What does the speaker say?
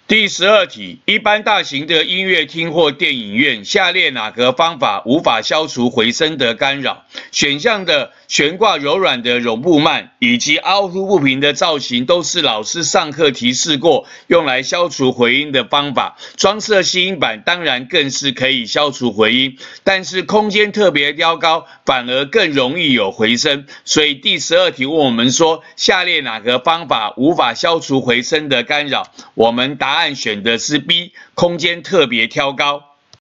第12题，一般大型的音乐厅或电影院，下列哪个方法无法消除回声的干扰？选项的悬挂柔软的绒布幔以及凹凸不平的造型，都是老师上课提示过用来消除回音的方法。装设吸音板当然更是可以消除回音，但是空间特别挑高，反而更容易有回声。所以第12题问我们说，下列哪个方法无法消除回声的干扰？我们答案选的是 B， 空间特别挑高。